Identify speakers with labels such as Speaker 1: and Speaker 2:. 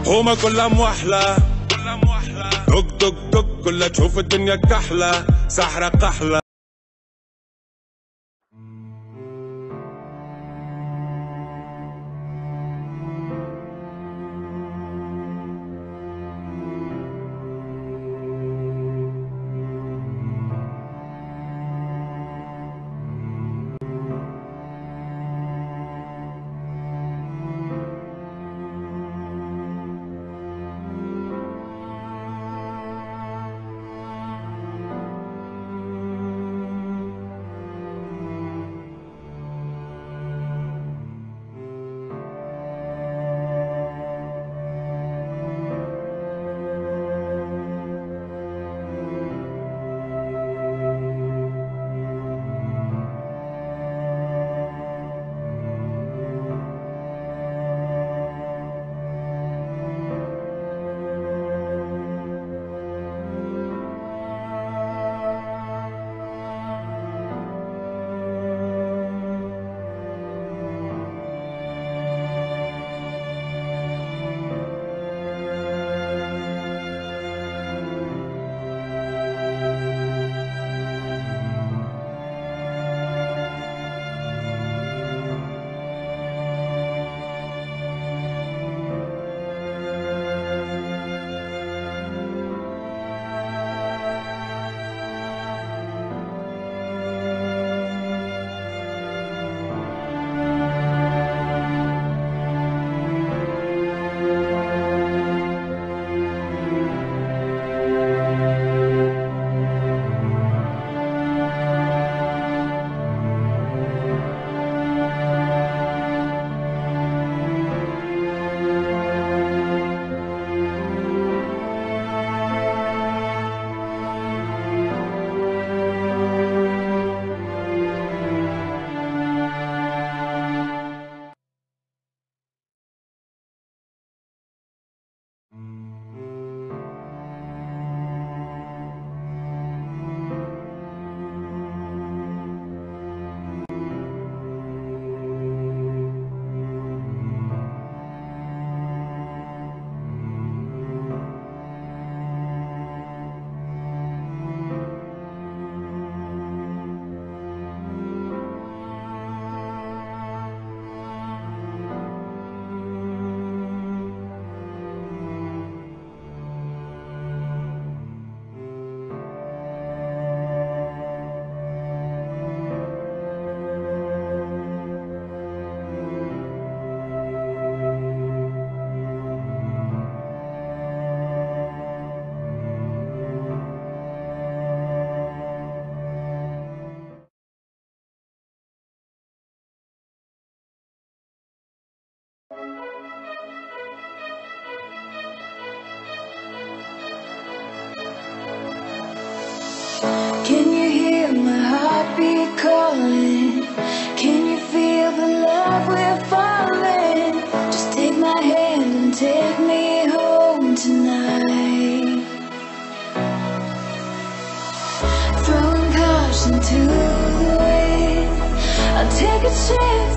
Speaker 1: حومة كلها موحلة دق دق دق كلها تشوف الدنيا كحلة سحرة قحلة.
Speaker 2: Can you hear my heartbeat calling? Can you feel the love we're falling? Just take my hand and take me home tonight. Throwing caution to the wind, I'll take a chance